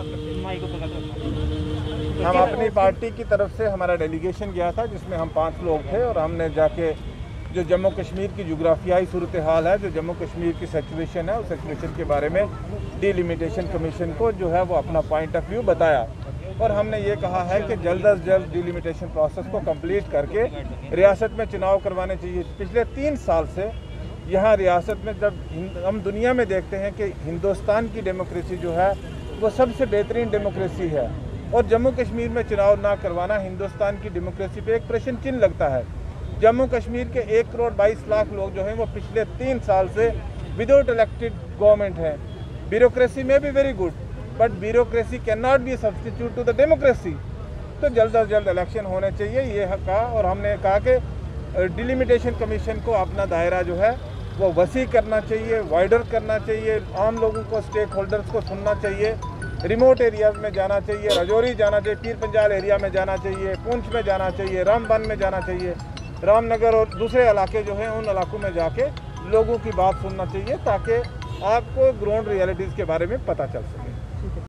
हम अपनी पार्टी की तरफ से हमारा डेलीगेशन गया था जिसमें हम 5 लोग थे और हमने जाके जो जम्मू कश्मीर की जुग्राफियाई सूरत हाल है, जो जम्मू कश्मीर की सिचुएशन है, उस सिचुएशन के बारे में डिलिमिटेशन कमीशन को जो है वो अपना पॉइंट ऑफ व्यू बताया और हमने ये कहा है कि जल्द अज जल्द डिलिमिटेशन प्रोसेस को कंप्लीट करके रियासत में चुनाव करवाने चाहिए। पिछले 3 साल से यहाँ रियासत में जब हम दुनिया में देखते हैं कि हिंदुस्तान की डेमोक्रेसी जो है वो सबसे बेहतरीन डेमोक्रेसी है और जम्मू कश्मीर में चुनाव ना करवाना हिंदुस्तान की डेमोक्रेसी पे एक प्रश्न चिन्ह लगता है। जम्मू कश्मीर के 1 करोड़ 22 लाख लोग जो हैं वो पिछले 3 साल से विदाउट इलेक्टेड गवर्नमेंट हैं। ब्यूरोक्रेसी में भी very good, but bureaucracy can not be substitute to the democracy. तो जल्द अज जल्द इलेक्शन होने चाहिए ये कहा और हमने कहा कि डिलिमिटेशन कमीशन को अपना दायरा जो है वो वसी करना चाहिए, वाइडर करना चाहिए, आम लोगों को, स्टेक होल्डर्स को सुनना चाहिए, रिमोट एरियाज़ में जाना चाहिए, राजौरी जाना चाहिए, पीर पंजाल एरिया में जाना चाहिए, पुंछ में जाना चाहिए, रामबन में जाना चाहिए, रामनगर और दूसरे इलाके जो हैं उन इलाकों में जाके लोगों की बात सुनना चाहिए ताकि आपको ग्राउंड रियलिटीज़ के बारे में पता चल सके।